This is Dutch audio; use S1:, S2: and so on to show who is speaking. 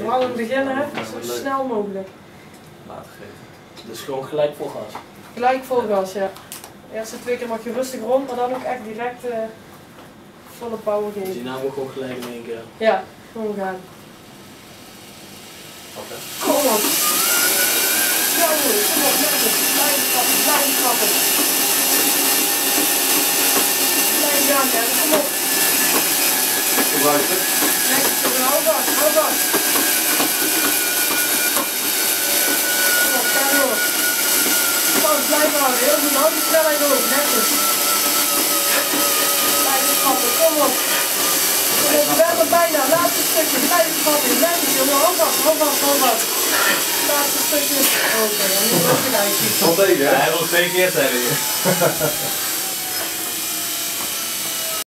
S1: Vooral in het begin, hè, zo snel mogelijk.
S2: Later geven. Dus gewoon gelijk vol gas.
S1: Gelijk vol gas, ja. De eerste 2 keer mag je rustig rond, maar dan ook echt direct volle power geven.
S2: Dus die naam ook gewoon gelijk in 1 keer.
S1: Ja, gewoon gaan.
S2: Oké.
S1: Kom op! Zo, kom op, netjes. Blijf trappen, blijf trappen. Blijf gaan, hè. Kom op.
S3: Gebruik het.
S1: Netjes, hou vast, hou vast. Kom op, ga door. Vast, blijf houden, heel goed. Houd die snelheid hoog, netjes. Blijf trappen, kom op. Kom op, we hebben bijna. Laatste stukje, blijf trappen. Netjes, jongen. Hou vast, hou vast, hou vast. Laatste stukje. Oké, dan moet je ook gelijk.
S3: Al tegen, hè?
S4: Hij wil 2 keer zijn hier.